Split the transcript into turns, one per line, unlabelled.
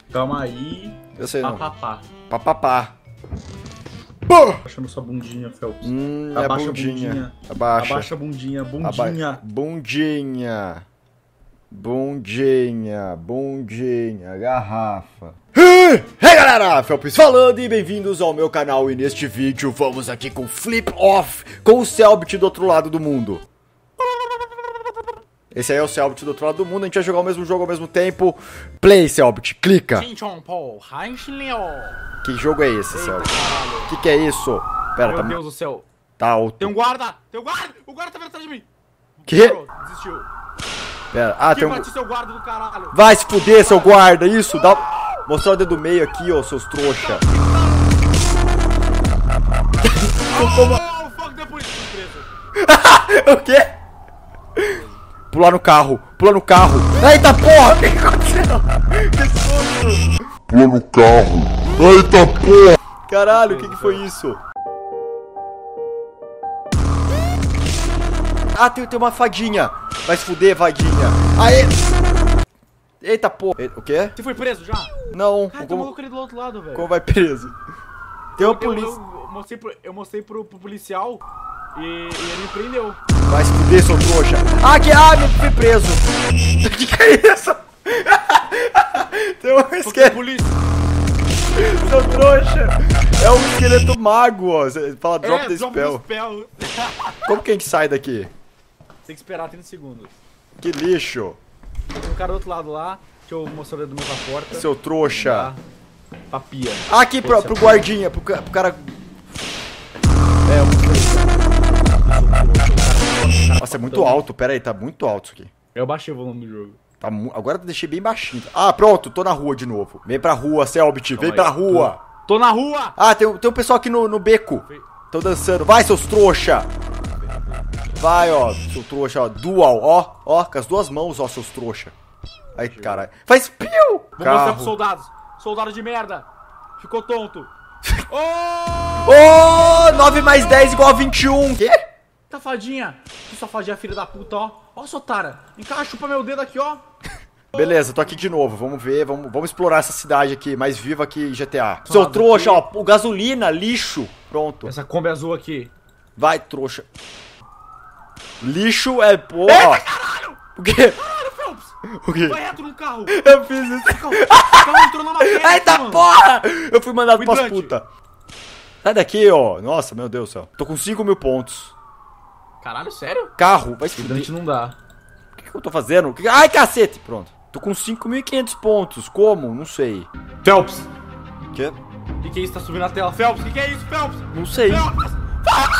Calma aí.
Eu sei não.
Papapá.
Papapá.
Abaixando sua bundinha, Phelps.
É
Abaixa
a
a
bundinha. Abaixa.
Abaixa a bundinha. Bundinha.
Bundinha. Bundinha. Bundinha. Garrafa. Hey galera, Phelps falando e bem-vindos ao meu canal. E neste vídeo vamos aqui com Flip Off, com o Selbit do outro lado do mundo. Esse aí é o Selbit do outro lado do mundo, a gente vai jogar o mesmo jogo ao mesmo tempo. Play, Selbit, clica. Que jogo é esse, Selbit? Que é isso? Pera,
Meu Deus do céu.
Tá alto.
Tem um guarda! Tem um guarda! O guarda tá vindo atrás de mim!
Que?
Parou, desistiu.
Pera, tem um...
bate seu guarda do caralho!
Vai se fuder, seu guarda, isso, dá... Mostrar o dedo do meio aqui, ó, seus trouxa.
Oh, fuck, da polícia, surpresa.
O quê? Pular no carro, pula no carro. Eita porra, o que aconteceu? Que susto!
Pula no carro. Eita porra!
Caralho, o que foi isso? Ah, tem uma fadinha. Vai se fuder, fadinha. Aê! Eita porra. O quê?
Você foi preso já?
Não.
Cara, tem um maluco ali do outro lado, velho.
Como vai preso? Tem uma polícia.
Eu mostrei pro policial e ele me prendeu.
Vai se fuder, seu trouxa. Me fui preso. Que é isso? Tem um esqueleto.
Polícia.
Seu trouxa. É um esqueleto mago, ó. Você fala drop the spell. Como que a gente sai daqui?
Tem que esperar 30 segundos.
Que lixo.
Tem um cara do outro lado lá, que eu mostrei do meu pra porta.
Seu trouxa.
Pra pia.
Aqui pro guardinha, pro cara... Nossa, é muito alto, pera aí, tá muito alto isso aqui.
Eu baixei o volume do jogo.
Agora eu deixei bem baixinho. Ah, pronto, tô na rua de novo. Vem pra rua, Selbit, vem pra rua.
Tô na rua!
Ah, tem um pessoal aqui no beco. Tão dançando. Vai, seus trouxa. Vai, ó, seu trouxa, ó. Dual, ó, com as duas mãos, ó, seus trouxa. Ai, caralho. Faz piu!
Vou mostrar pros soldados. Soldado de merda. Ficou tonto.
Ô, 9 mais 10 igual a 21. Quê?
Safadinha. Que safadinha, filha da puta, ó. Ó, sua otária. Vem cá, chupa meu dedo aqui, ó.
Beleza, tô aqui de novo. Vamos ver, vamos explorar essa cidade aqui, mais viva que GTA. Seu trouxa, ó, o gasolina, lixo. Pronto.
Essa Kombi azul aqui.
Vai, trouxa. Lixo é porra.
Eita, caralho!
O quê?
Caralho, Phelps!
O quê?
Vai reto no carro.
Eu fiz isso.
O carro entrou na matéria.
Eita
mano.
porra! Eu fui mandado pras
Hidrante.
puta. Sai daqui, ó. Nossa, meu Deus do céu. Tô com 5.000 pontos.
Caralho, sério?
Carro, vai se fuder.
Hidrante não dá.
O que eu tô fazendo? Ai, cacete! Pronto. Tô com 5.500 pontos. Como? Não sei.
Phelps!
Quê?
O que é isso? Tá subindo na tela. Phelps, o que é isso, Phelps?
Não sei.
Phelps!